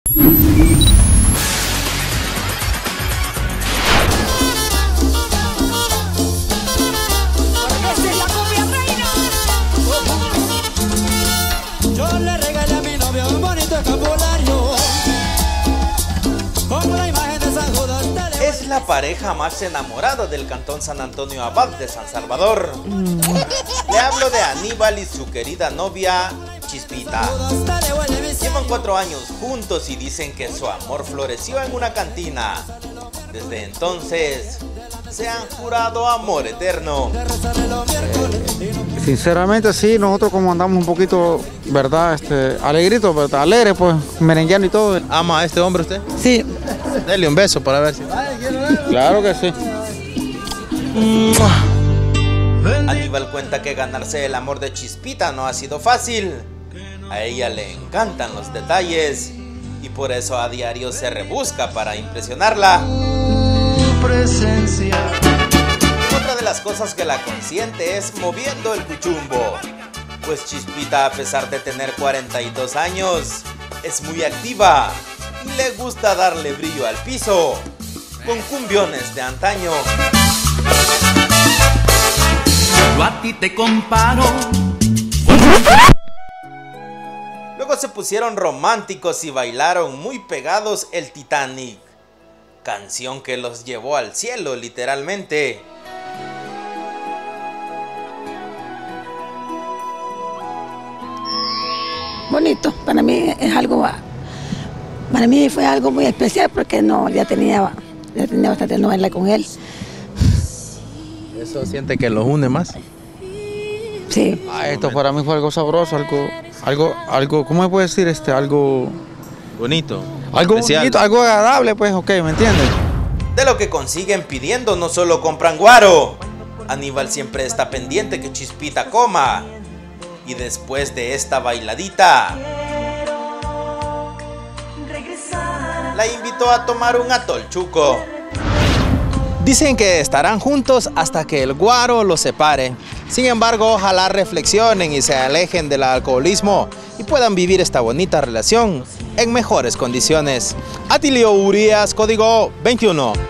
Es la pareja más enamorada del Cantón San Antonio Abad de San Salvador. Le hablo de Aníbal y su querida novia Chispita. Llevan 4 años juntos y dicen que su amor floreció en una cantina. Desde entonces se han jurado amor eterno. Sinceramente sí, nosotros como andamos un poquito, ¿verdad? Alegritos, ¿verdad? Alegre, pues, merengueando y todo. ¿Ama a este hombre usted? Sí. Dele un beso para ver si... Claro que sí. Aníbal cuenta que ganarse el amor de Chispita no ha sido fácil. A ella le encantan los detalles y por eso a diario se rebusca para impresionarla. Otra de las cosas que la consiente es moviendo el cuchumbo, pues Chispita, a pesar de tener 42 años, es muy activa y le gusta darle brillo al piso con cumbiones de antaño. Yo a ti te comparo. Luego se pusieron románticos y bailaron muy pegados el Titanic, canción que los llevó al cielo literalmente. Bonito, para mí es algo, para mí fue algo muy especial porque no, ya tenía bastante novela con él. ¿Eso siente que los une más? Sí. Esto para mí fue algo sabroso, algo, ¿cómo me puede decir? Algo Bonito. Algo especial. bonito, algo agradable, pues, ok, ¿me entiendes? De lo que consiguen pidiendo no solo compran guaro. Aníbal siempre está pendiente que Chispita coma. Y después de esta bailadita, la invitó a tomar un atolchuco. Dicen que estarán juntos hasta que el guaro los separe. Sin embargo, ojalá reflexionen y se alejen del alcoholismo y puedan vivir esta bonita relación en mejores condiciones. Atilio Urias, Código 21.